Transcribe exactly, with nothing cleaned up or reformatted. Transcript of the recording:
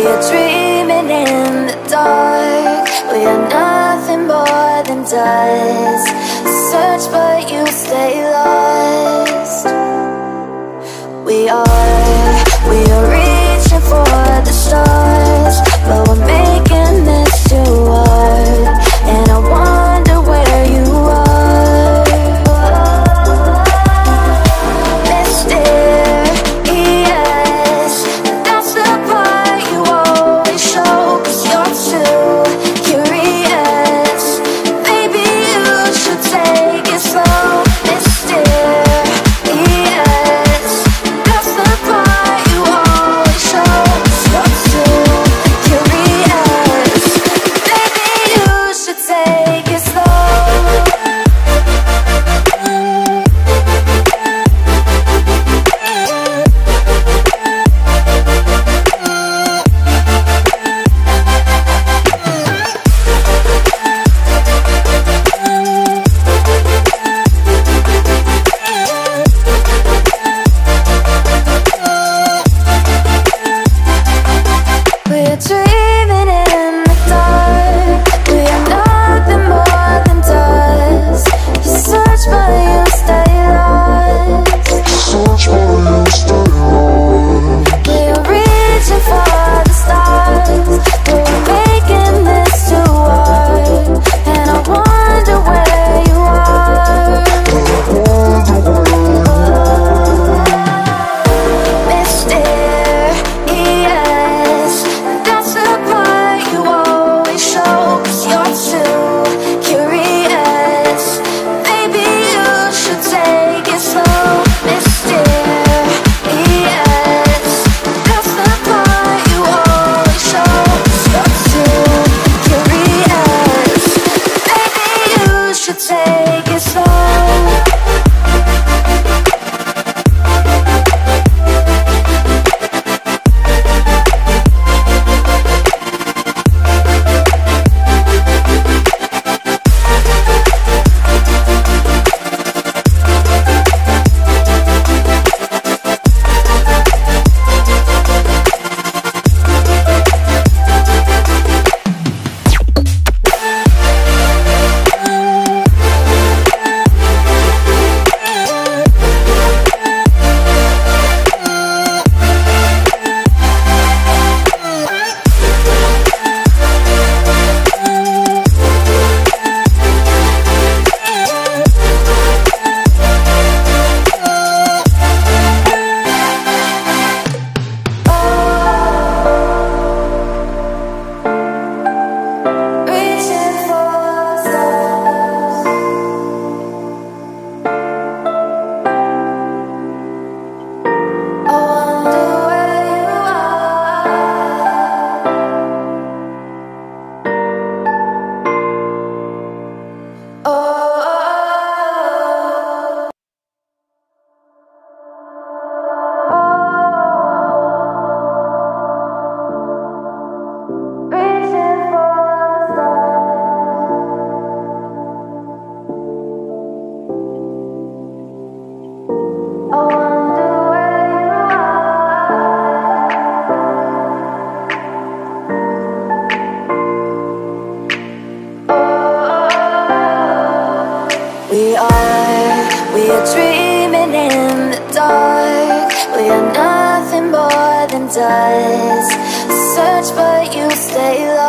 are dreaming in the dark. We are nothing more than dust. Search but you stay lost. We are, we are reaching for the stars, but we're making this too hard. And I wonder where you are, mysterious. That's the part you always show, 'cause you're too curious. Maybe you should take it slow, mysterious. That's the part you always show, 'cause you're too curious. Maybe you should take it slow. We're dreaming in the dark. We are nothing more than dust. You search but you stay lost. Search but you stay lost. We are reaching for the stars, but we're making this too hard. And I wonder where you are, mysterious. That's the part you always show, 'cause you're too curious. Maybe you should take it slow, mysterious. That's the part you always show, 'cause you're too curious. Maybe you should take it slow. Reaching for stars. I wonder where you are. Oh. Reaching for stars. I wonder where you are. We are, we are dreaming in the dark. We are nothing more than dust. Search but you stay lost.